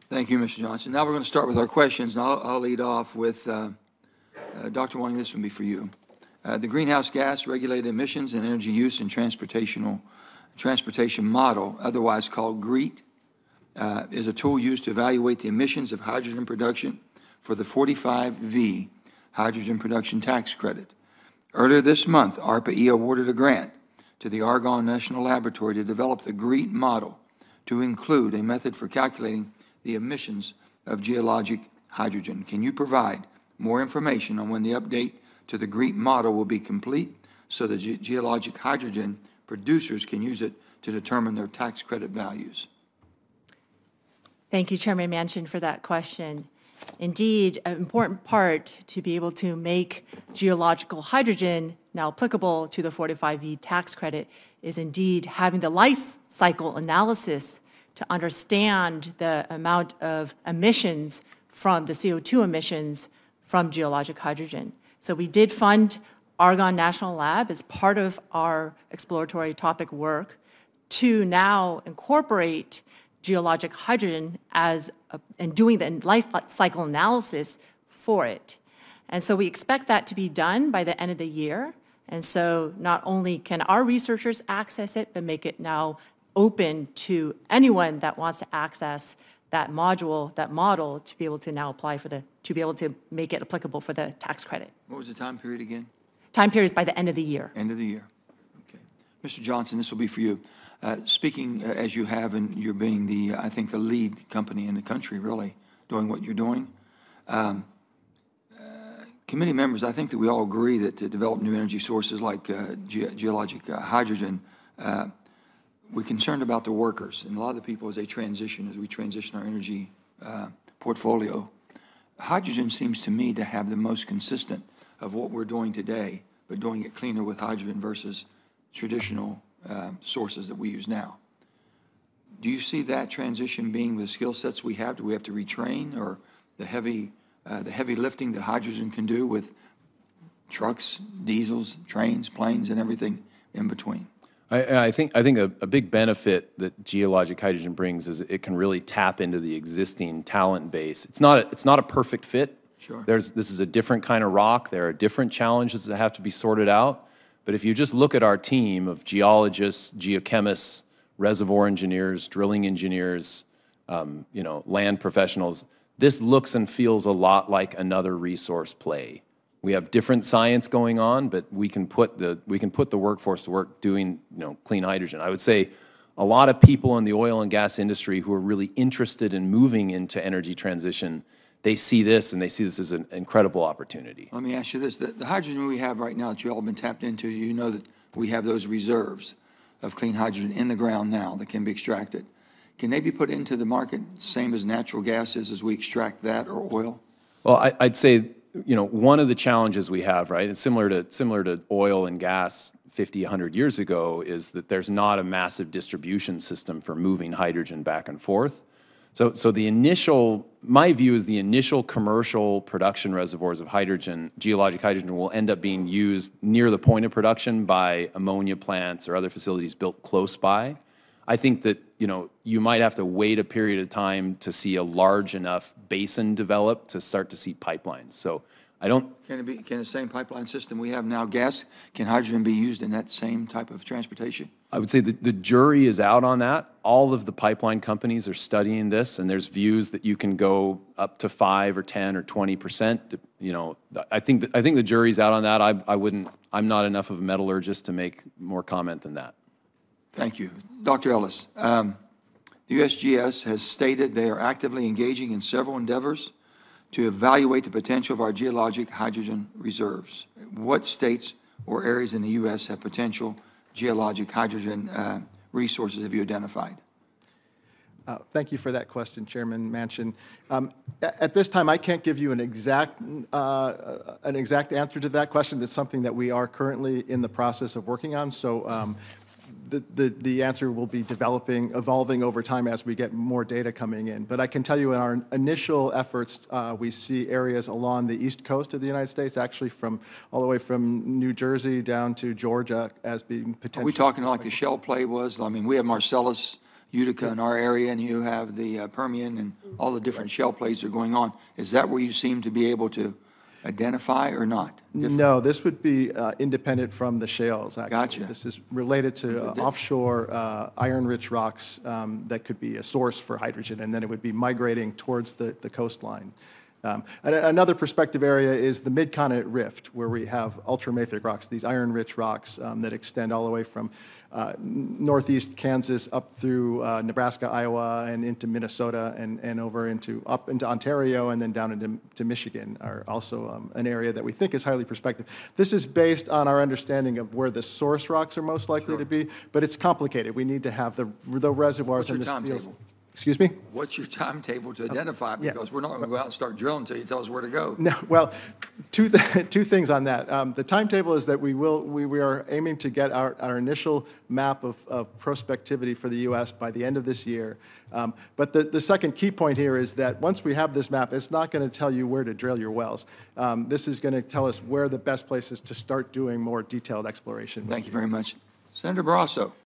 Thank you, Mr. Johnson. Now we're going to start with our questions, and I'll lead off with Dr. Wang, this will be for you. The greenhouse gas regulated emissions and energy use in transportation model, otherwise called GREET, is a tool used to evaluate the emissions of hydrogen production for the 45V hydrogen production tax credit. Earlier this month, ARPA-E awarded a grant to the Argonne National Laboratory to develop the GREET model to include a method for calculating the emissions of geologic hydrogen. Can you provide more information on when the update to the GREET model will be complete so that geologic hydrogen producers can use it to determine their tax credit values? Thank you, Chairman Manchin, for that question. Indeed, an important part to be able to make geological hydrogen now applicable to the 45V tax credit is indeed having the life cycle analysis to understand the amount of emissions from the CO2 emissions from geologic hydrogen. So we did fund Argonne National Lab as part of our exploratory topic work to now incorporate geologic hydrogen and doing the life cycle analysis for it. And so we expect that to be done by the end of the year. And so not only can our researchers access it, but make it now open to anyone that wants to access that module, that model, to be able to now apply for to be able to make it applicable for the tax credit. What was the time period again? Time period is by the end of the year. End of the year. Okay. Mr. Johnson, this will be for you. Speaking as you have, and you're being I think, the lead company in the country, really, doing what you're doing. Committee members, I think that we all agree that to develop new energy sources like geologic hydrogen, we're concerned about the workers and a lot of the people as we transition our energy portfolio. Hydrogen seems to me to have the most consistent of what we're doing today, but doing it cleaner with hydrogen versus traditional sources that we use now. Do you see that transition being the skill sets we have? Do we have to retrain, or the heavy lifting that hydrogen can do with trucks, diesels, trains, planes, and everything in between? I think a big benefit that geologic hydrogen brings is it can really tap into the existing talent base. It's not a perfect fit. Sure. This is a different kind of rock. There are different challenges that have to be sorted out. But if you just look at our team of geologists, geochemists, reservoir engineers, drilling engineers, land professionals, this looks and feels a lot like another resource play. We have different science going on, but we can put the workforce to work doing clean hydrogen. I would say a lot of people in the oil and gas industry who are really interested in moving into energy transition, they see this as an incredible opportunity. Let me ask you this. The hydrogen we have right now that you all have been tapped into, you know that we have those reserves of clean hydrogen in the ground now that can be extracted. Can they be put into the market same as natural gas is as we extract that, or oil? Well, I'd say, one of the challenges we have, right, it's similar to oil and gas 50, 100 years ago, is that there's not a massive distribution system for moving hydrogen back and forth. So my view is the initial commercial production reservoirs of hydrogen, geologic hydrogen, will end up being used near the point of production by ammonia plants or other facilities built close by. I think that, you might have to wait a period of time to see a large enough basin develop to start to see pipelines. So I don't... Can the same pipeline system we have now, can hydrogen be used in that same type of transportation? I would say the jury is out on that. All of the pipeline companies are studying this, and there's views that you can go up to 5 or 10 or 20%. I think the jury's out on that. I'm not enough of a metallurgist to make more comment than that. Thank you. Dr. Ellis, the USGS has stated they are actively engaging in several endeavors to evaluate the potential of our geologic hydrogen reserves. What states or areas in the U.S. have potential geologic hydrogen resources have you identified? Thank you for that question, Chairman Manchin. At this time, I can't give you an exact answer to that question. That's something that we are currently in the process of working on. So the answer will be evolving over time as we get more data coming in. But I can tell you in our initial efforts, we see areas along the east coast of the United States, actually all the way from New Jersey down to Georgia as being potential. Are we talking like the Shell play was? I mean, we have Marcellus Utica in our area, and you have the Permian and all the different shale plays that are going on. Is that where you seem to be able to identify or not? No, this would be independent from the shales, actually. Gotcha. This is related to offshore iron-rich rocks that could be a source for hydrogen, and then it would be migrating towards the coastline. And another prospective area is the Mid-Continent Rift, where we have ultramafic rocks, these iron-rich rocks that extend all the way from northeast Kansas up through Nebraska, Iowa, and into Minnesota, and over up into Ontario, and then down into Michigan are also an area that we think is highly prospective. This is based on our understanding of where the source rocks are most likely to be, but it's complicated. We need to have the reservoirs in What's your the fields. timetable? Excuse me? What's your timetable to identify? Because we're not going to go out and start drilling until you tell us where to go. No, well, two things on that. The timetable is that we are aiming to get our initial map of prospectivity for the U.S. by the end of this year. But the second key point here is that once we have this map, it's not going to tell you where to drill your wells. This is going to tell us where the best places to start doing more detailed exploration. Thank you very much. Senator Barrasso.